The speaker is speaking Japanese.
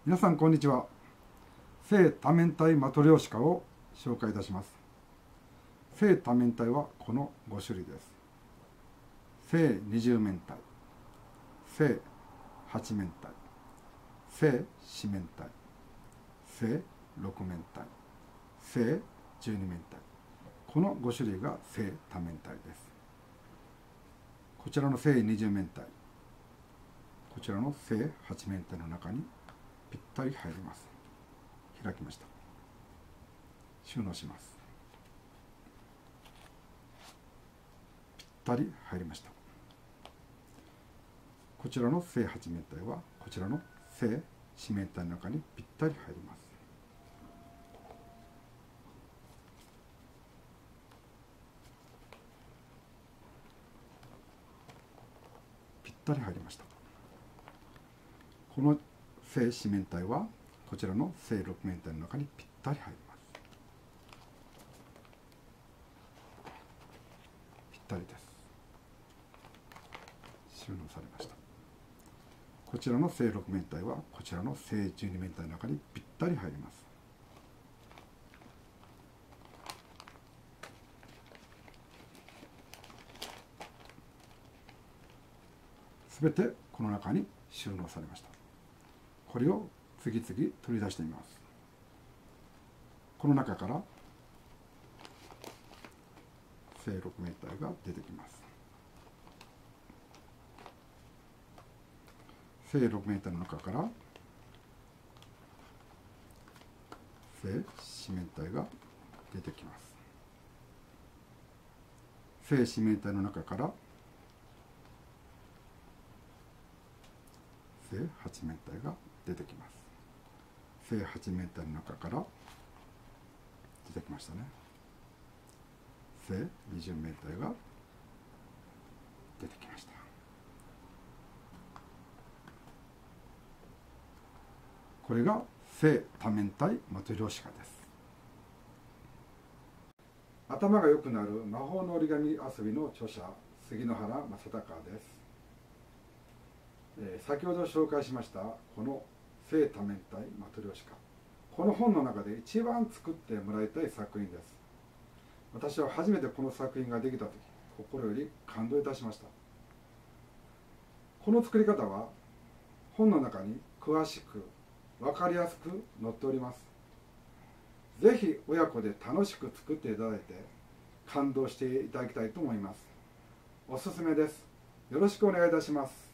皆さんこんにちは。正多面体マトリョーシカを紹介いたします。正多面体はこの5種類です。正二十面体、正八面体、正四面体、正六面体、正十二面体。この5種類が正多面体です。こちらの正二十面体、こちらの正八面体の中にぴったり入ります。開きました。収納します。ぴったり入りました。こちらの正八面体はこちらの正四面体の中にぴったり入ります。ぴったり入りました。この正四面体はこちらの正六面体の中にぴったり入ります。ぴったりです。収納されました。こちらの正六面体はこちらの正十二面体の中にぴったり入ります。すべてこの中に収納されました。これを次々取り出してみます。この中から正六面体が出てきます。正六面体の中から正四面体が出てきます。正四面体の中から正八面体が出てきます。正八面体の中から出てきましたね。正二十面体が出てきました。これが正多面体マトリョーシカです。頭が良くなる魔法の折り紙遊びの著者、杉野原正隆です。先ほど紹介しましたこの正多面体マトリョーシカ、この本の中で一番作ってもらいたい作品です。私は初めてこの作品ができた時、心より感動いたしました。この作り方は本の中に詳しく分かりやすく載っております。ぜひ親子で楽しく作っていただいて感動していただきたいと思います。おすすめです。よろしくお願いいたします。